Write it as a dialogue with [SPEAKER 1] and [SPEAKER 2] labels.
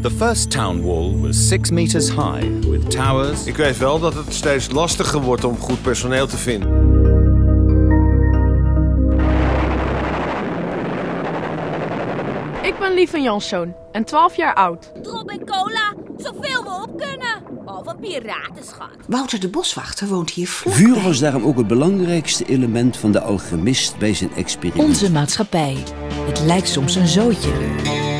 [SPEAKER 1] The first town wall was 6 meters high, with towers.
[SPEAKER 2] Ik weet wel dat het steeds lastiger wordt om goed personeel te vinden.
[SPEAKER 3] Ik ben Lieve Janszoon en 12 jaar oud.
[SPEAKER 4] Drop en cola, zoveel we op kunnen. Of een piratenschat.
[SPEAKER 5] Wouter de Boswachter woont hier vlakbij.
[SPEAKER 6] Vuur was daarom ook het belangrijkste element van de alchemist bij zijn experiment.
[SPEAKER 7] Onze maatschappij. Het lijkt soms een zootje.